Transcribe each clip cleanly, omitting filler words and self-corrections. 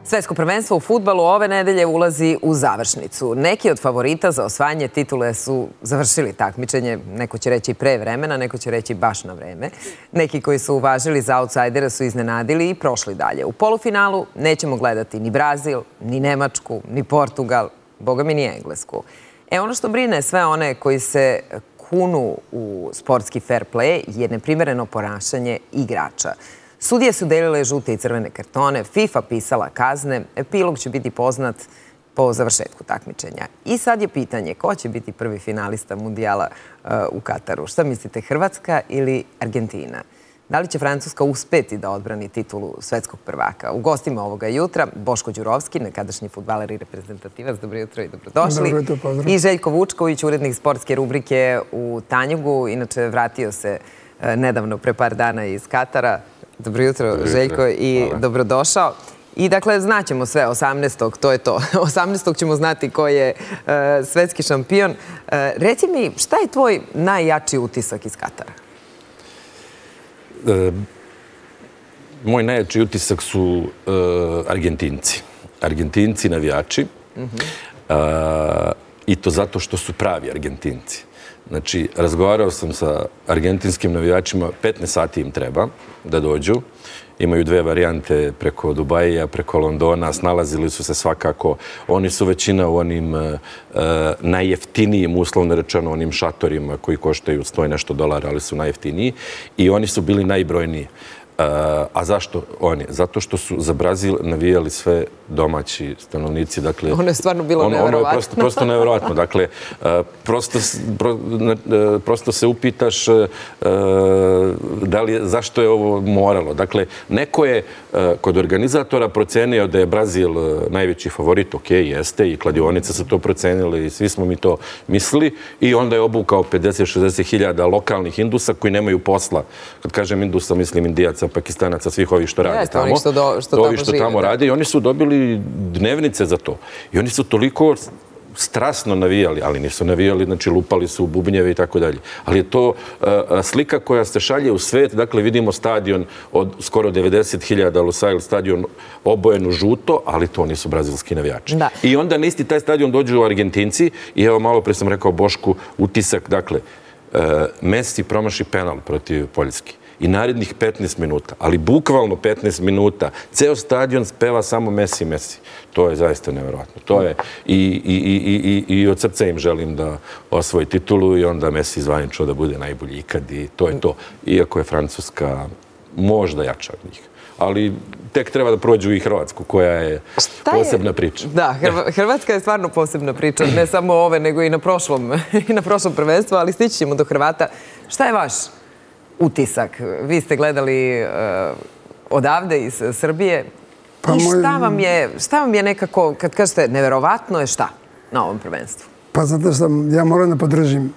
Svetsko prvenstvo u fudbalu ove nedelje ulazi u završnicu. Neki od favorita za osvajanje titule su završili takmičenje, neko će reći pre vremena, neko će reći baš na vreme. Neki koji su uvažili za outsidera su iznenadili i prošli dalje. U polufinalu nećemo gledati ni Brazil, ni Nemačku, ni Portugal, boga mi ni Englesku. Ono što brine sve one koji se kunu u sportski fair play je neprimereno ponašanje igrača. Sudije su delile žute i crvene kartone, FIFA pisala kazne, epilog će biti poznat po završetku takmičenja. I sad je pitanje ko će biti prvi finalista mundijala u Kataru. Šta mislite, Hrvatska ili Argentina? Da li će Francuska uspeti da odbrani titulu svetskog prvaka? U gostima ovoga jutra Boško Đurovski, nekadašnji fudbaler i reprezentativac. Dobro jutro i dobrodošli. Dobro jutro, pozdrav. I Željko Vučković, urednik sportske rubrike u Tanjugu. Inače, vratio se nedavno, pre par dana iz Katara. Dobro jutro, Željko, i dobrodošao. I dakle, znaćemo sve 18. to je to. 18. ćemo znati ko je svetski šampion. Reci mi, šta je tvoj najjači utisak iz Katara? Moj najjači utisak su Argentinci. Argentinci navijači. I to zato što su pravi Argentinci. Znači, razgovarao sam sa argentinskim navijačima, 15 sati im treba da dođu. Imaju dve varijante preko Dubaija, preko Londona, snalazili su se svakako. Oni su većina u onim najjeftinijim, uslovno rečeno, onim šatorima koji koštaju $100 i nešto, ali su najjeftiniji. I oni su bili najbrojniji. A zašto oni? Zato što su za Brazil navijali sve domaći stanovnici. Ono je stvarno bilo nevjerovatno. Ono je prosto nevjerovatno. Dakle, prosto se upitaš zašto je ovo moralo. Dakle, neko je kod organizatora procenio da je Brazil najveći favorit. Ok, jeste, i kladionice su to procenili i svi smo mi to mislili. I onda je obukao 50-60 hiljada lokalnih Indusa koji nemaju posla. Kad kažem Indusa, mislim Indijaca, Pakistanaca, svih ovih što rade tamo. Ovi što tamo rade. I oni su dobili dnevnice za to. I oni su toliko strasno navijali, ali nisu navijali, znači lupali su u bubnjeve i tako dalje. Ali je to slika koja se šalje u svet. Dakle, vidimo stadion od skoro 90.000, Lusail stadion obojen u žuto, ali to nisu brazilski navijači. I onda na isti taj stadion dođu Argentinci i evo malo pre sam rekao Bošku utisak, dakle, Messi promaši penal protiv Poljske. I narednih 15 minuta, ali bukvalno 15 minuta, ceo stadion speva samo Messi, Messi. To je zaista nevjerojatno. To je i od srca im želim da osvoji titulu i onda Messi zvanično da bude najbolji ikad i to je to. Iako je Francuska možda jača od njih. Ali tek treba da prođu i Hrvatsku, koja je posebna priča. Da, Hrvatska je stvarno posebna priča, ne samo ove, nego i na prošlom prvenstvu, ali stići ćemo do Hrvata. Šta je vaš utisak? Vi ste gledali odavde iz Srbije. I šta vam je nekako, kad kažete neverovatno je šta na ovom prvenstvu? Pa zato što ja moram da podržim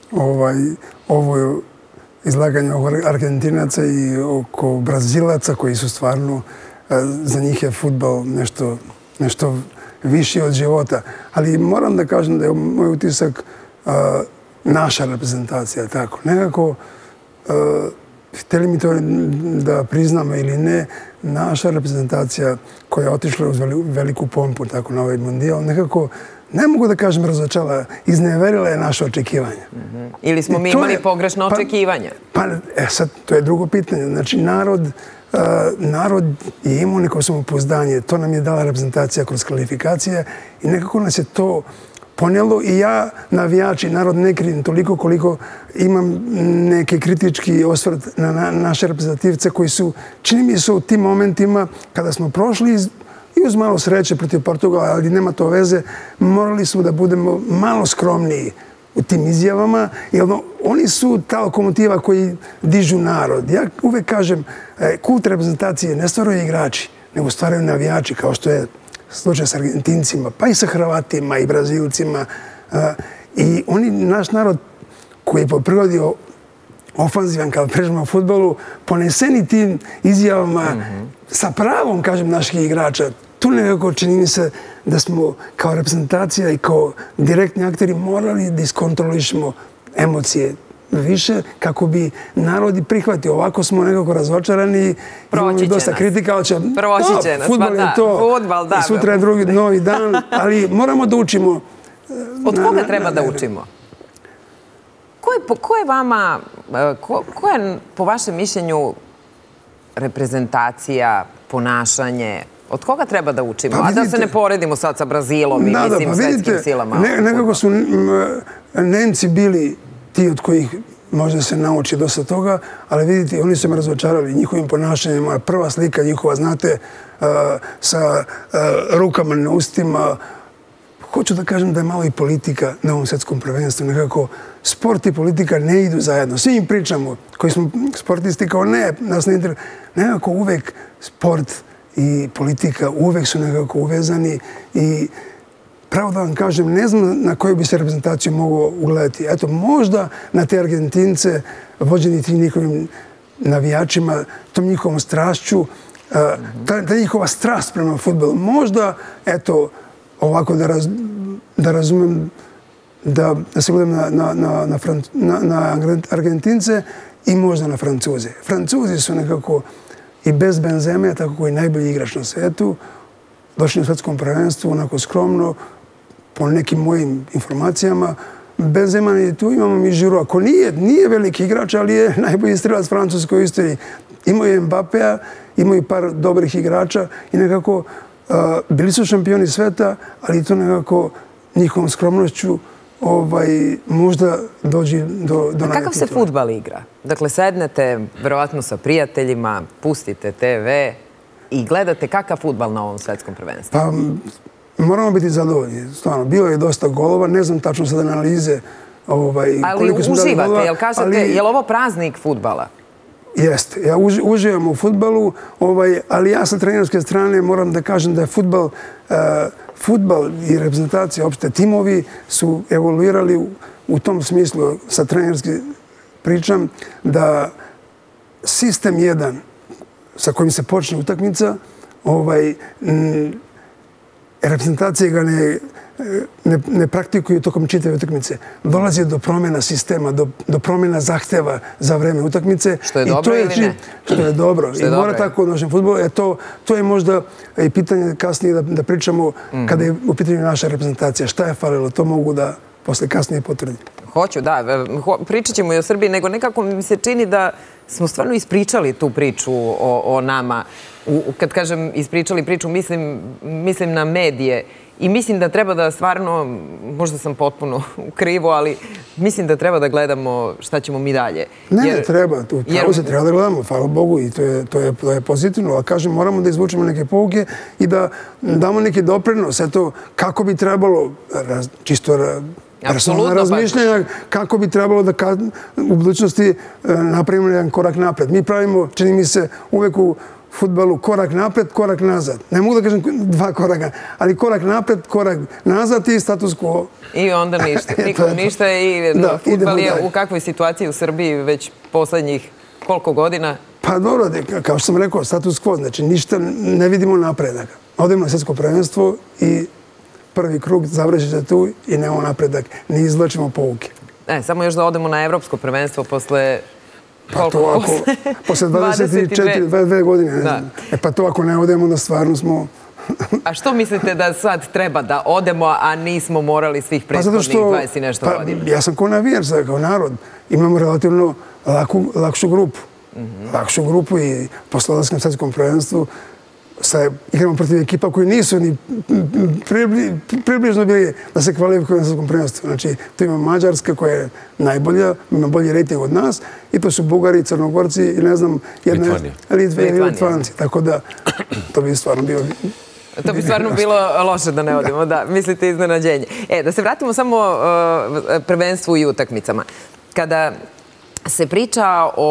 ovo izlaganje oko Argentinaca i oko Brazilaca koji su stvarno, za njih je fudbal nešto viši od života. Ali moram da kažem da je moj utisak naša reprezentacija, tako. Nekako, htjeli mi to da priznamo ili ne, naša reprezentacija koja je otišla uz veliku pompu tako na ovaj mundijal, nekako, ne mogu da kažem razočala, izneverila je naše očekivanja. Ili smo mi imali pogrešno očekivanja? Pa, sad, to je drugo pitanje. Znači, narod je imao neko samopouzdanje, to nam je dala reprezentacija kroz kvalifikacije i nekako nas je to ponijelo i ja, navijač i narod, ne krivim toliko koliko imam neki kritički osvrt na naše reprezentativce koji su, čini mi se u tim momentima kada smo prošli i uz malo sreće protiv Portugala, ali nema to veze, morali smo da budemo malo skromniji u tim izjavama, jer oni su ta lokomotiva koji dižu narod. Ja uvek kažem, kult reprezentacije ne stvaraju igrači, nego stvaraju navijači, kao što je slučaj s Argentincima, pa i sa Hrvatima i Brazilcima. I naš narod koji je po prirodi ofanzivan kada pređemo u fudbalu, poneseni tim izjavama sa pravom, kažem, naših igrača. Tu nekako čini mi se da smo kao reprezentacija i kao direktni akteri morali da iskontrolišemo emocije više kako bi narodi prihvatio. Ovako smo nekako razočarani, imamo i dosta kritika, ali proći će nas. Fudbal je to, i sutra je drugi novi dan, ali moramo da učimo. Od koga treba da učimo? Ko je vama, ko je po vašem mišljenju reprezentacija, ponašanje, od koga treba da učimo? A da se ne poredimo sad sa Brazilom i svetskim silama. Nekako su Nemci bili ti od kojih možda se nauči dosta toga, ali vidite, oni su me razočarali njihovim ponašanjem. Prva slika njihova, znate, sa rukama na ustima. Hoću da kažem da je malo i politika na ovom svetskom prvenstvu. Nekako sport i politika ne idu zajedno. Svi im pričamo, koji smo sportisti, kao ne, nas ne interesuje. Nekako uvek sport i politika uvek su nekako uvezani i pravo da vam kažem, ne znam na koju bi se reprezentaciju mogao ugledati. Eto, možda na te Argentince, vođeni tim njihovim navijačima, tom njihovom strašću, ta njihova strast prema fudbalu. Možda, eto, ovako da razumem, da se gledam na Argentince i možda na Francuze. Francuzi su nekako i bez Benzeme, tako i najbolji igrač na svetu, došli na svetskom prvenstvu, onako skromno, po nekim mojim informacijama. Benzema je tu, imamo mi Giroud. Ako nije veliki igrač, ali je najbolji strelac francuskoj istoriji. Imao je Mbappéa, imao i par dobrih igrača i nekako bili su šampioni sveta, ali to nekako njihovom skromnošću možda dođi do najtitula. Kakav se fudbal igra? Dakle, sednete verovatno sa prijateljima, pustite TV i gledate kakav fudbal na ovom svetskom prvenstvu? Pa, moramo biti zadovoljni. Stvarno, bilo je dosta golova, ne znam tačno sad analize koliko smo dali golova. Ali uživate, je li ovo praznik fudbala? Jeste. Ja uživam u fudbalu, ali ja sa trenerske strane moram da kažem da je fudbal i reprezentacija, opšte timovi, su evoluirali u tom smislu, sa trenerski pričam, da sistem jedan sa kojim se počne utakmica, reprezentacije ga ne praktikuju tokom čitave utakmice. Dolazi do promjena sistema, do promjena zahteva za vreme utakmice. Što je dobro ili ne? Što je dobro. I mora tako u našem fudbalu. To je možda i pitanje kasnije da pričamo kada je u pitanju naša reprezentacija. Šta je falilo? To mogu da posle kasnije potvrdim. Hoću, da. Pričat ćemo i o Srbiji, nego nekako mi se čini da smo stvarno ispričali tu priču o nama. Kad kažem ispričali priču, mislim na medije. I mislim da treba da stvarno, možda sam potpuno u krivu, ali mislim da treba da gledamo šta ćemo mi dalje. Ne, treba. Pravo se treba da gledamo, hvala Bogu, i to je pozitivno. Ali kažem, moramo da izvučemo neke pouke i da damo neki doprinos. Eto, kako bi trebalo, čisto personalna razmišljanja, kako bi trebalo da u budućnosti napravimo jedan korak napred. Mi pravimo, čini mi se, uvek u fudbalu korak napred, korak nazad. Ne mogu da kažem 2 koraka, ali korak napred, korak nazad i status quo. I onda ništa. Nikom ništa i fudbal je u kakvoj situaciji u Srbiji već poslednjih koliko godina? Pa dobro, kao što sam rekao, status quo, znači ništa, ne vidimo napredak. Odemo na svjetsko prvenstvo i prvi krug završi se tu i nemamo napredak. Ne izvlačimo pouke. Samo još da odemo na evropsko prvenstvo posle... Pa to ako, posle 22 godine, ne znam. Pa to ako ne odemo, da stvarno smo... A što mislite da sad treba da odemo, a nismo morali svih prethodnih 20 i nešto godina? Ja sam kao navijač, kao narod. Imamo relativno lakšu grupu. Lakšu grupu i posle odlaska na svetskom prvenstvu igramo protiv ekipa koji nisu ni približno bili da se kvalifikuju na svetskom prvenstvu. Znači, tu ima Mađarska koja je najbolja, ima bolji rejting od nas i to su Bugari, Crnogorci i ne znam, Litvanci. Tako da, to bi stvarno bilo... To bi stvarno bilo loše da ne odemo, da. Mislite iznenađenje. Da se vratimo samo prvenstvu i utakmicama. Kada se priča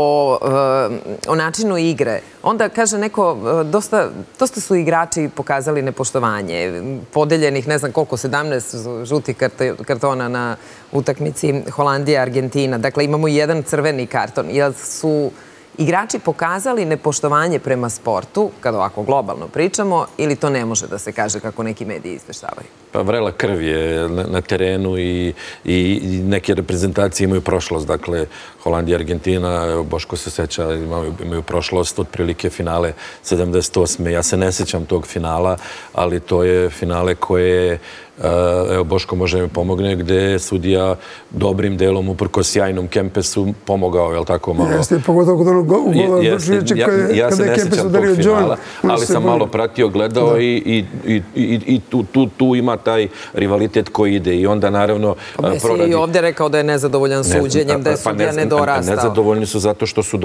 o načinu igre, onda kaže neko, dosta su igrači pokazali nepoštovanje, podeljenih, ne znam koliko, 17 žutih kartona na utakmici Holandija-Argentina. Dakle, imamo i jedan crveni karton. igrači pokazali nepoštovanje prema sportu, kada ovako globalno pričamo, ili to ne može da se kaže kako neki mediji izveštavaju? Pa vrela krv je na terenu i neke reprezentacije imaju prošlost. Dakle, Holandija, Argentina, Boško se seća, imaju prošlost, otprilike finale 78. Ja se ne sećam tog finala, ali to je finale koje evo, Boško može mi pomogne, gde je sudija dobrim delom, uprko sjajnom Kempesu, pomogao, je li tako malo? Jeste, pogotovo kod onog gola Vučevića kada je Kempes udario John. Ali sam malo pratio, gledao i tu ima taj rivalitet koji ide i onda naravno... Messi je i ovdje rekao da je nezadovoljan suđenjem, da je sudija nedorastao. Nezadovoljni su zato što su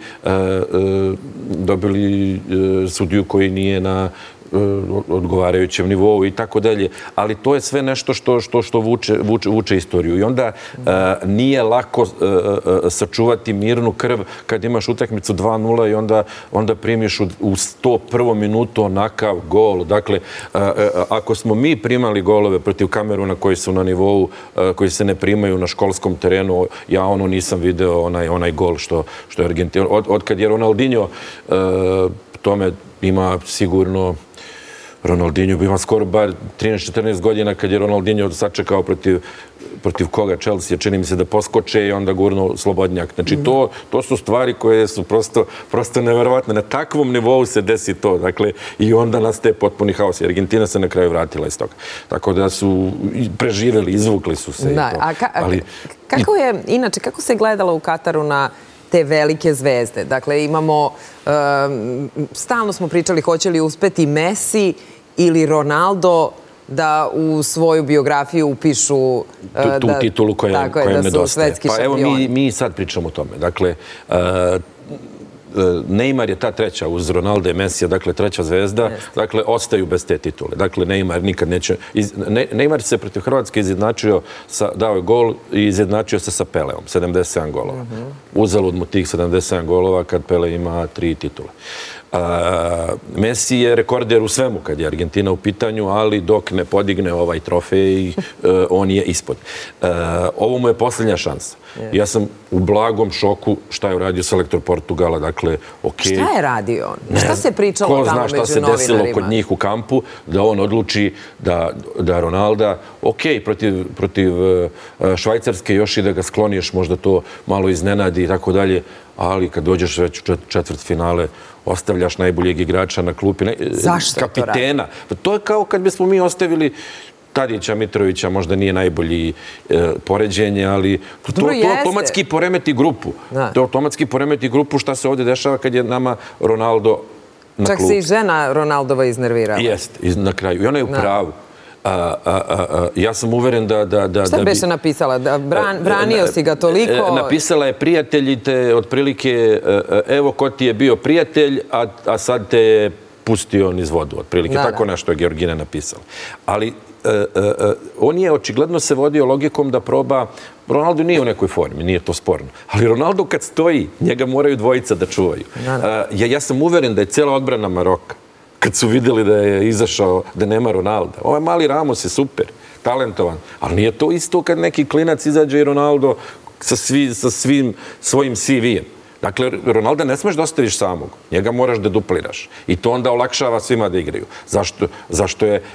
dobili sudiju koji nije na odgovarajućem nivou i tako dalje. Ali to je sve nešto što vuče istoriju. I onda nije lako sačuvati mirnu krv kad imaš utakmicu 2:0 i onda primiš u 101. minutu onakav gol. Dakle, ako smo mi primali golove protiv Kameruna koji su na nivou, koji se ne primaju na školskom terenu, ja ono nisam video onaj gol što je Argentina. Otkad je Ronaldinho, tome ima sigurno Ronaldinho ima skoro bar 13-14 godina kad je Ronaldinho sačekao protiv koga Chelsea, čini mi se da poskoče i onda gurno slobodnjak. Znači, to su stvari koje su prosto neverovatne. Na takvom nivou se desi to. Dakle, i onda nastaje potpuni haos. I Argentina se na kraju vratila iz toga. Tako da su preživjeli, izvukli su se. Kako je, inače, kako se gledalo u Kataru na te velike zvezde? Dakle, imamo, stalno smo pričali hoće li uspeti Messi ili Ronaldo da u svoju biografiju upišu tu titulu koja im nedostaje. Pa evo mi sad pričamo o tome. Dakle, Neymar je ta treća uz Ronaldo i Messija, dakle treća zvezda, dakle ostaju bez te titule. Dakle, Neymar nikad neće... Neymar se protiv Hrvatske izjednačio, dao je gol i izjednačio se sa Peleom, 77 golova. Uzalud mu tih 77 golova kad Pele ima 3 titule. Messi je rekorder u svemu kad je Argentina u pitanju, ali dok ne podigne ovaj trofej, on je ispod. Ovo mu je posljednja šansa. Ja sam u blagom šoku šta je uradio selektor Portugala, dakle, okej. Šta je radio on? Šta se pričalo tamo među novinarima? Ko zna šta se desilo kod njih u kampu, da on odluči da Ronalda, okej, protiv Švajcarske još i da ga skloniješ, možda to malo iznenadi i tako dalje, ali kad dođeš već u četvrtfinale, ostavljaš najboljeg igrača na klupi, kapitena. To je kao kad bismo mi ostavili Tadića, Mitrovića, možda nije najbolji poređenje, ali to automatski poremeti grupu. To automatski poremeti grupu šta se ovdje dešava kad je nama Ronaldo na klupi. Čak se i žena Ronaldova iznervirala. Jeste, na kraju. I ona je u pravu. Ja sam uveren da... Šta beše napisala? Branio si ga toliko? Napisala je prijateljite, otprilike, evo ko ti je bio prijatelj, a sad te je pustio niz vodu, otprilike. Tako nešto je Georgina napisala. Ali on je očigledno se vodio logikom da proba... Ronaldo nije u nekoj formi, nije to sporno. Ali Ronaldo kad stoji, njega moraju dvojica da čuvaju. Ja sam uveren da je cijela odbrana Maroka, kad su vidjeli da je izašao, da nema Ronalda. Ovaj mali Ramos je super, talentovan, ali nije to isto kad neki klinac izađe i Ronaldo sa svim svojim CV-em. Dakle, Ronalda ne smeš da ostaviš samog. Njega moraš da dupliraš. I to onda olakšava svima da igraju. Zašto je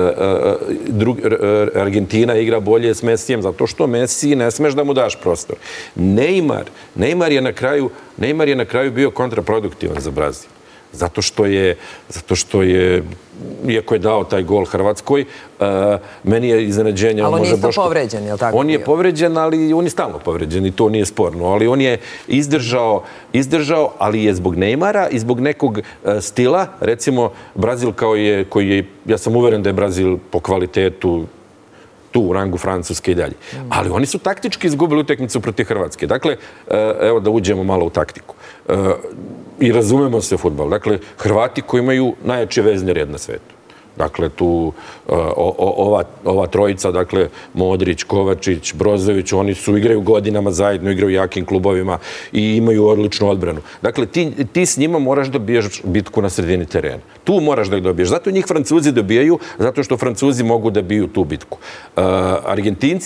Argentina igra bolje s Messijem? Zato što Messi ne smeš da mu daš prostor. Neymar je na kraju bio kontraproduktivan za Brazil. Zato što je, iako je dao taj gol Hrvatskoj, meni je iznenađenje... Ali on je isto povređen, je li tako? On je povređen, ali on je stalno povređen i to nije sporno. Ali on je izdržao, ali je zbog Neymara i zbog nekog stila, recimo Brazil koji je, ja sam uveren da je Brazil po kvalitetu tu u rangu Francuske i dalje. Ali oni su taktički izgubili utakmicu protiv Hrvatske. Dakle, evo da uđemo malo u taktiku. I razumemo se u fudbalu. Dakle, Hrvati koji imaju najjači vezni red na svetu. Dakle, tu ova trojica, dakle, Modrić, Kovačić, Brozović, oni igraju godinama zajedno, igraju u jakim klubovima i imaju odličnu odbranu. Dakle, ti s njima moraš da dobiješ bitku na sredini terena. Tu moraš da ih dobiješ. Zato njih Francuzi dobijaju, zato što Francuzi mogu da biju tu bitku. Argentinci će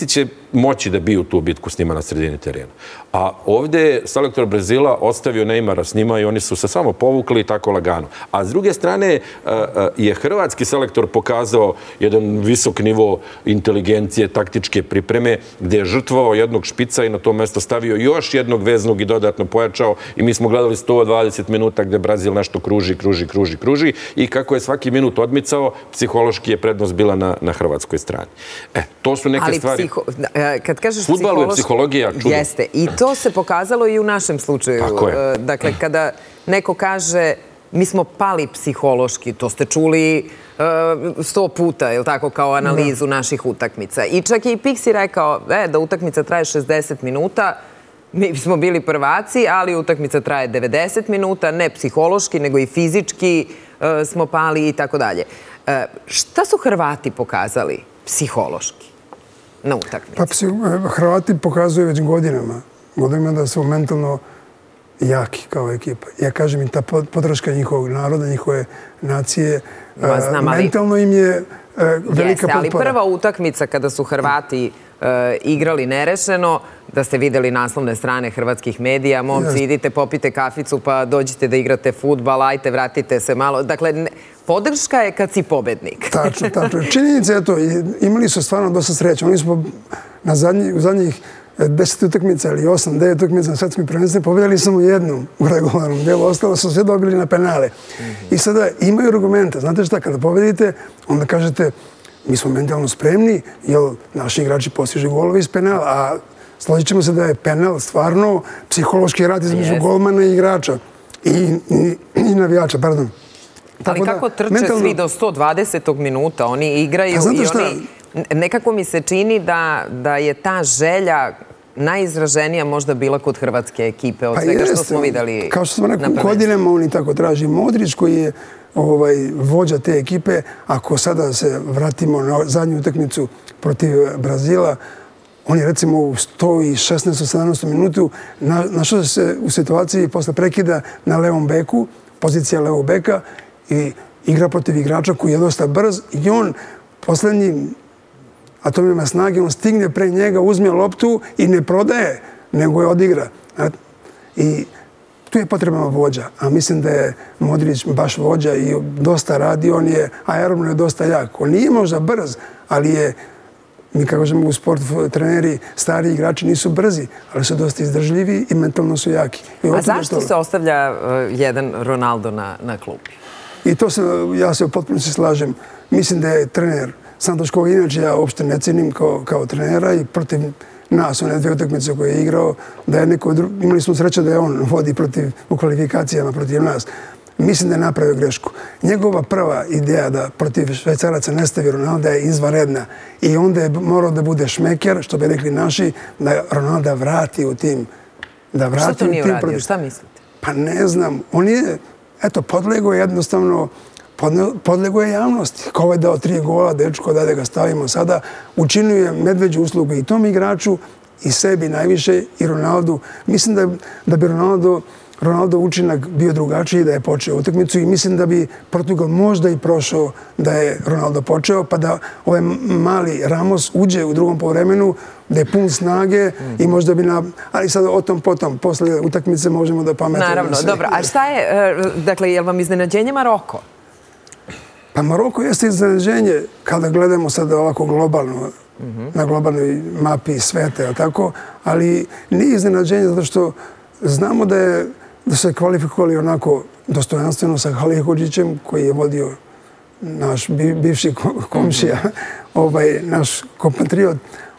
moći da biju tu bitku s njima na sredini terena. A ovdje je selektor Brazila ostavio Neymara s njima i oni su se samo povukli tako lagano. A s druge strane je hrvatski selektor pokazao jedan visok nivo inteligencije, taktičke pripreme, gdje je žrtvovao jednog špica i na to mjesto stavio još jednog veznog i dodatno pojačao i mi smo gledali 120 minuta gdje Brazil nešto kruži i kako je svaki minut odmicao, psihološki je prednost bila na hrvatskoj strani. To su neke stvari. Kad kažeš fudbalu je psihologija čudo. Jeste. I to se pokazalo i u našem slučaju. Tako je. Dakle, kada neko kaže mi smo pali psihološki, to ste čuli 100 puta, je li tako, kao analizu naših utakmica. I čak je i Pixi rekao da utakmica traje 60 minuta, mi smo bili prvaci, ali utakmica traje 90 minuta, ne psihološki, nego i fizički smo pali i tako dalje. Šta su Hrvati pokazali psihološki na utakmici? Hrvati pokazuju već godinama da su mentalno jaki kao ekipa. Ja kažem i ta podrška njihovog naroda, njihove nacije, mentalno im je velika potpora. Ali prva utakmica kada su Hrvati igrali nerešeno, da ste videli naslovne strane hrvatskih medija, momci, idite, popite kaficu, pa dođite da igrate fudbal, ajte, vratite se malo. Dakle, podrška je kad si pobednik. Tačno. Činjenica je to. Imali su stvarno dosta sreće. Oni smo u zadnjih 10 utakmica ili 8-9 utakmica na svetskim prvenstvima pobedili samo jednom u regularnom delu. Ostalo su sve dobili na penale. I sada imaju argumente. Znate šta, kada pobedite, onda kažete mi smo mentalno spremni, jer naši igrači postižu golove iz penala, a složit ćemo se da je penal stvarno psihološki rat između golmana i igrača i navijača, pardon. Ali kako trče svi do 120. minuta, oni igraju i oni... Nekako mi se čini da je ta želja najizraženija možda bila kod hrvatske ekipe od svega što smo videli na prvenstvu. Kao što smo rekli, godinama oni tako traži. Modrić koji je vođa te ekipe, ako sada se vratimo na zadnju utakmicu protiv Brazila, on je recimo u 116. 17. minutu našao se u situaciji posle prekida na levom beku, pozicija levog beka i igra protiv igrača koji je dosta brz i on poslednji atomima snage, on stigne pre njega, uzme loptu i ne prodaje, nego je odigra. I tu je potreban vođa, a mislim da je Modrić baš vođa i dosta radi, on je aerobno je dosta jak. On nije možda brz, ali je, mi kako kažemo u sportu, treneri, stari igrači nisu brzi, ali su dosta izdržljivi i mentalno su jaki. A zašto se ostavlja jedan Ronaldo na klupi? I to ja se potpuno se slažem. Mislim da je trener Santos, koga inače ja uopšte ne cenim kao trenera i protiv nas, one dve utakmice koje je igrao, da je neko drugi, imali smo sreće da je on vodi u kvalifikacijama protiv nas. Mislim da je napravio grešku. Njegova prva ideja da protiv Švajcaraca ne stavi Ronalda je izvanredna i onda je morao da bude šmeker, što bi rekli naši, da Ronalda vrati u tim. Šta to nije uradio? Šta mislite? Pa ne znam. On je, podlego je jednostavno, podlego je javnosti. Ko je dao 3 gola, dečko, da ga stavimo sada, učinio je medveđu uslugu i tom igraču, i sebi najviše, i Ronaldu. Mislim da bi Ronaldo učinak bio drugačiji da je počeo utakmicu i mislim da bi Portugal možda i prošao da je Ronaldo počeo, pa da ovaj mali Ramos uđe u drugom poluvremenu, da je pun snage i možda bi ali sad o tom potom, posle utakmice možemo da pametimo. Naravno, dobro. A šta je, dakle, je li vam iznenađenje Maroko? Pa Maroko jeste iznenađenje kada gledamo sad ovako globalno, na globalnoj mapi sveta, tako, ali nije iznenađenje zato što znamo da se kvalifikovali onako dostojanstveno sa Halihodžićem, koji je vodio naš bivši komšija, naš kompatriot.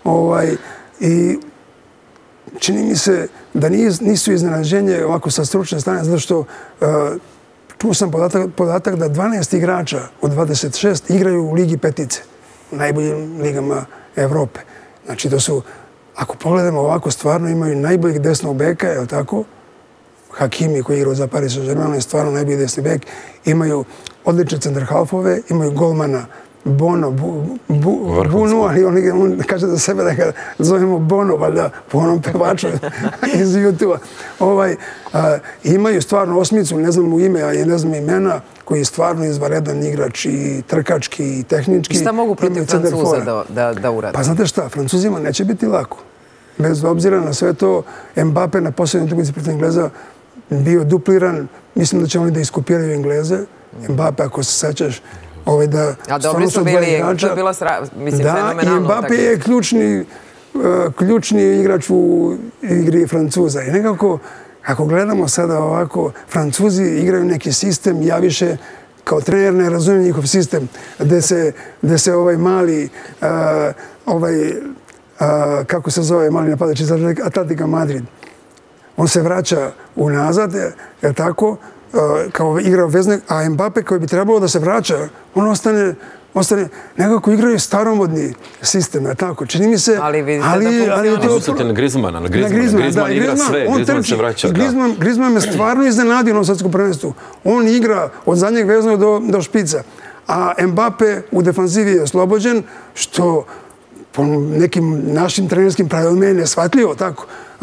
I čini mi se da nisu iznenađenje ovako sa stručne strane, zato što čuo sam podatak da 12 igrača od 26 igraju u Ligi petice, u najboljim ligama Evrope. Znači, to su, ako pogledamo ovako, stvarno imaju najboljeg desnog beka, je li tako? Hakimi koji igrao za Paris Saint-Germain je stvarno najbolji desni bek. Imaju odlične centarhalfove, imaju golmana Bono, Bunu, ali on kaže za sebe da ga zovemo Bono, valjda po onom pevaču iz YouTube-a. Imaju stvarno osmicu, ne znam mu ime, a ne znam imena, koji je stvarno izvanredan igrač i trkački i tehnički. Šta mogu protiv Francuza da urade? Pa znate šta, Francuzima neće biti lako. Bez obzira na sve to, Mbappé na posljednjoj utakmici protiv Engleza bio dupliran. Mislim da će oni da iskopiraju Engleze. Mbappé, ako se sećaš, a dobri su bili, to je bila fenomenalno. Da, i Mbappé je ključni igrač u igri Francuza. I nekako, ako gledamo sada ovako, Francuzi igraju neki sistem, ja više kao trener ne razumijem njihov sistem, gde se ovaj mali, kako se zove mali napadač iz Atletika Madrid, on se vraća unazad, je tako, kao igra veznik, a Mbappé koji bi trebalo da se vraća, on ostane, nekako igraju staromodni sistem, je tako, čini mi se... Ali vidite da funkcioniš. Uzete na Griezmana igra sve, Griezmann se vraća. Griezmann me stvarno iznenadio na svetskom prvenstvu. On igra od zadnjeg veznog do špica, a Mbappé u defanzivi je oslobođen, što po nekim našim trenerskim pravilima je neshvatljivo, tako.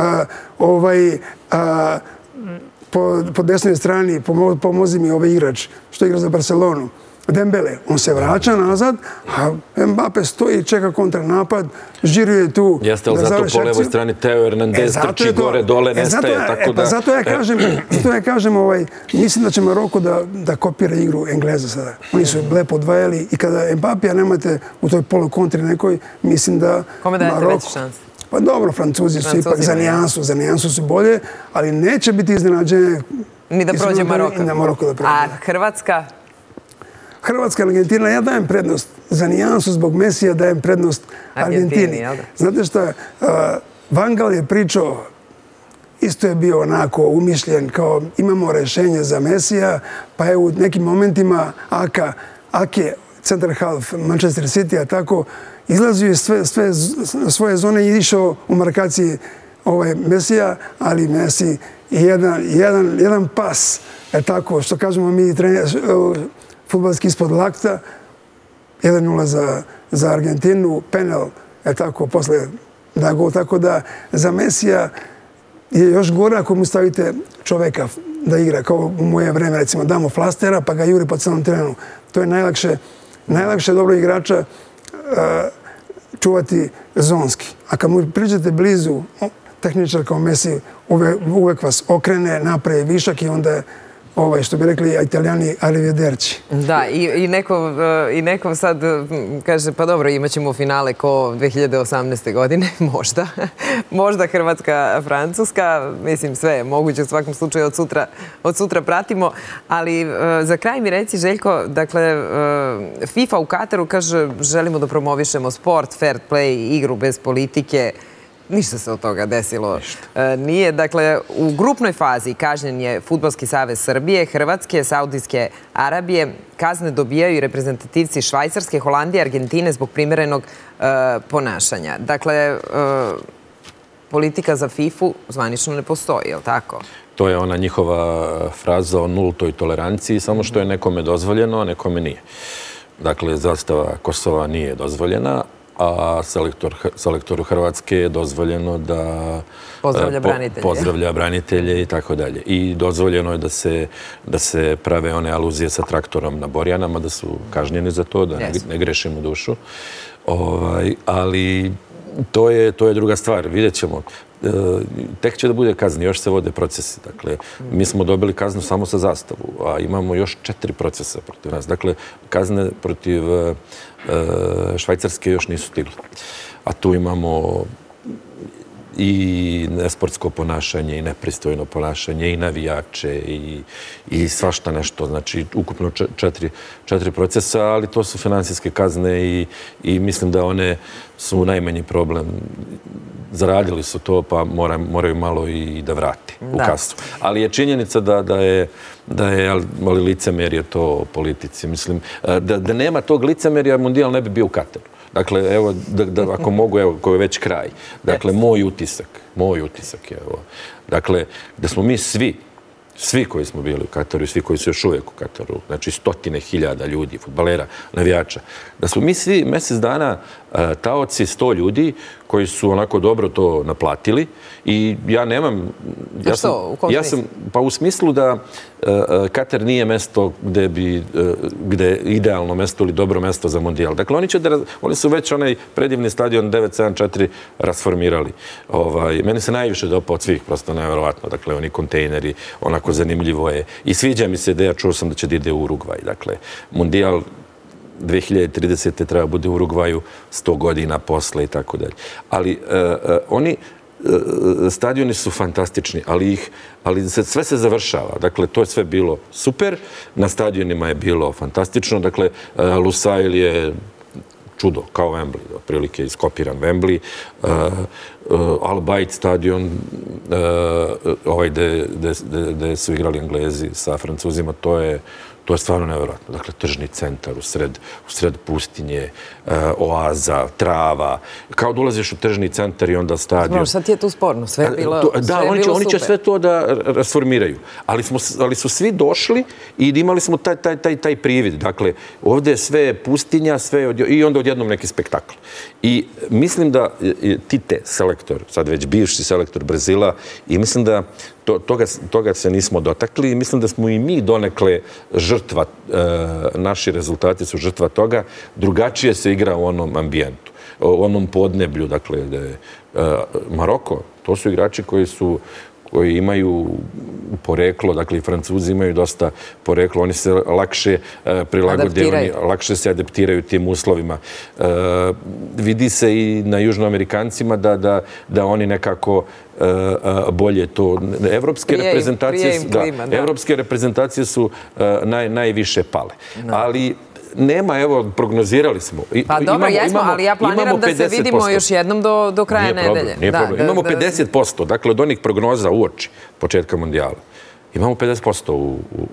Po desnoj strani pomozi mi ovaj igrač što igra za Barcelonu, Dembele. On se vraća nazad, a Mbappé stoji i čeka kontranapad, Giroud je tu. Jeste, ali zato po levoj strani Teo Hernandez trči gore, dole, nestaje, tako da... Zato ja kažem, mislim da će Maroko da kopira igru Engleza sada. Oni su lepo odvajali i kada Mbappé nemate u toj polukontri nekoj, mislim da Maroko... Kome dajete veći šans? Pa dobro, Francuzi su ipak za nijansu su bolje, ali neće biti iznenađenje... Ni da prođe Maroko. Ni da Maroko da prođe. A Hrvatska? Hrvatska, Argentina, ja dajem prednost. Za nijansu zbog Mesija dajem prednost Argentini. Znate šta, Van Gaal je pričao, isto je bio onako umišljen, kao imamo rešenje za Mesija, pa je u nekim momentima Ake, center half Manchester City, a tako, izlazio iz svoje zone i išao u markaciji Mesija, ali Messi jedan pas, tako, što kažemo mi fudbalski ispod lakta, 1-0 za Argentinu, penal, tako, posle da gol, tako da za Mesija je još gore ako mu stavite čoveka da igra, kao u moje vreme, recimo, damo flastera pa ga juri po celom terenu. To je najlakše dobro igrača čuvati zonski. A kad mu priđete blizu, tehničar kao Messi uvek vas okrene, napravi višak i onda što bi rekli Italijani, arrivederci. Da, i neko sad kaže, pa dobro, imat ćemo finale ko 2018. godine, možda. Možda Hrvatska, Francuska, mislim sve je moguće, u svakom slučaju od sutra pratimo. Ali za kraj mi reci, Željko, dakle, FIFA u Kataru kaže, želimo da promovišemo sport, fair play, igru bez politike. Ništa se od toga desilo. Nije. Dakle, u grupnoj fazi kažnjen je Fudbalski savez Srbije, Hrvatske, Saudijske Arabije. Kazne dobijaju i reprezentativci Švajcarske, Holandije, Argentine zbog primerenog ponašanja. Dakle, politika za FIFA-u zvanično ne postoji, je li tako? To je ona njihova fraza o nultoj toleranciji, samo što je nekome dozvoljeno, a nekome nije. Dakle, zastava Kosova nije dozvoljena, a selektoru Hrvatske je dozvoljeno da pozdravlja branitelje i tako dalje. I dozvoljeno je da se prave one aluzije sa traktorom na Borjanama, da su kažnjeni za to, da ne grešimo dušu. Ali to je druga stvar. Vidjet ćemo. Tek će da bude kazni, još se vode procesi. Dakle, mi smo dobili kaznu samo za zastavu, a imamo još 4 procesa protiv nas. Dakle, kazne protiv Švajcarske još nisu stigle. A tu imamo i nesportsko ponašanje, i nepristojno ponašanje, i navijače, i svašta nešto. Znači, ukupno 4 procesa, ali to su finansijske kazne i mislim da one su najmanji problem. Zaradili su to, pa moraju malo i da vrati u kasu. Ali je činjenica da je licemerje to politici. Mislim, da nema tog licemerja, Mundijal ne bi bio u Kataru. Dakle, evo, ako mogu, evo, koji je već kraj. Dakle, moj utisak je ovo. Dakle, da smo mi svi svi koji smo bili u Kataru i svi koji su još uvijek u Kataru, znači 100.000 ljudi, fudbalera, navijača, da smo mi svi mjesec dana taoci 100 ljudi koji su onako dobro to naplatili i ja nemam... Ja sam, pa u smislu da Katar nije mesto gde je idealno mesto ili dobro mesto za mondijal. Dakle, oni su već onaj predivni stadion 974 rasformirali. Meni se najviše dopao od svih, prosto nevjerovatno. Dakle, oni kontejneri, onako zanimljivo je. I sviđa mi se da ja čuo sam da će da ide u Urugvaj. Dakle, mondijal 2030. treba bude u Urugvaju 100 godina posle i tako dalje. Ali stadioni su fantastični, ali sve se završava. Dakle, to je sve bilo super. Na stadionima je bilo fantastično. Dakle, Lusail je čudo, kao Wembley, otprilike iskopiran Wembley. Al Bayt stadion, ovaj gde su igrali Englezi sa Francuzima, to je stvarno nevjerojatno. Dakle, tržni centar u sred pustinje, oaza, trava. Kao da ulaziš u tržni centar i onda stadion. Sad ti je tu sporno, sve je bilo super. Da, oni će sve to da rasformiraju. Ali su svi došli i imali smo taj privid. Dakle, ovdje je sve pustinja, i onda odjednom neki spektakl. I mislim da Tite, selektor, sad već bivši selektor Brazila, i mislim da toga se nismo dotakli i mislim da smo i mi donekle žrtva, naši rezultati su žrtva toga, drugačije se igra u onom ambijentu, u onom podneblju, dakle, Maroko, to su igrači koji imaju poreklo, dakle i Francuzi imaju dosta poreklo, oni se lakše prilagođavaju, lakše se adaptiraju tim uslovima. Vidi se i na južnoamerikancima da oni nekako bolje to... Evropske reprezentacije su najviše pale. Ali nema, evo, prognozirali smo. Pa dobro, jesmo, ali ja planiram da se vidimo još jednom do kraja nedelje. Nije problem. Imamo 50%, dakle, od onih prognoza uoči početka mondijala. Imamo 50%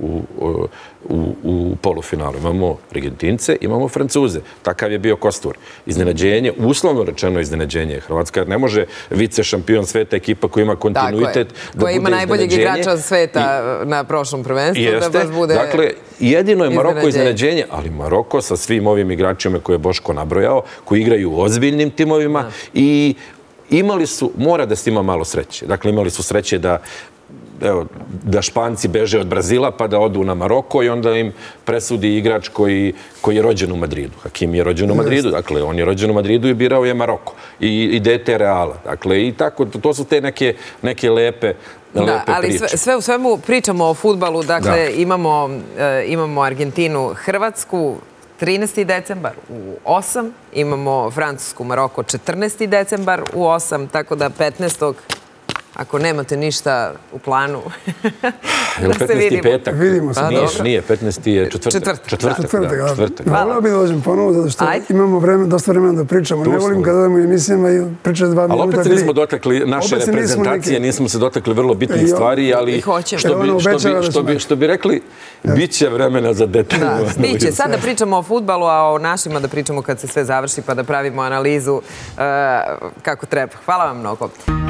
u polufinalu. Imamo Argentince, imamo Francuze. Takav je bio kostur. Iznenađenje, uslovno rečeno iznenađenje. Hrvatska ne može vice šampion sveta, ekipa koja ima kontinuitet, da bude iznenađenje. Koja ima najboljeg igrača sveta na prošlom prvenstvu. Jeste. Dakle, jedino je Maroko iznenađenje, ali Maroko sa svim ovim igračima koje je Boško nabrojao, koji igraju u ozbiljnim timovima i imali su, mora da se ima malo sreće. Dakle, imali su sreće da Španci beže od Brazila pa da odu na Maroko i onda im presudi igrač koji je rođen u Madridu. Hakim je rođen u Madridu, dakle, on je rođen u Madridu i birao je Maroko. I dete Reala. Dakle, i tako, to su te neke lepe priče. Ali sve u svemu pričamo o fudbalu, dakle, imamo Argentinu, Hrvatsku, 13. decembar u 8, imamo Francusku, Maroko 14. decembar u 8, tako da 15. Ako nemate ništa u planu, da se vidimo. 15. petak? Vidimo se. Nije, 15. je četvrtak. Hvala bi dođem ponovo, zato što imamo dosta vremena da pričamo. Ne volim kada damo emisijama i pričati 2 minuta. Ali opet se nismo dotakli naše reprezentacije, nismo se dotakli vrlo bitnih stvari, ali što bi rekli, bit će vremena za detaljnu. Biće. Sad da pričamo o fudbalu, a o našima da pričamo kad se sve završi, pa da pravimo analizu kako treba. Hvala vam mnogo.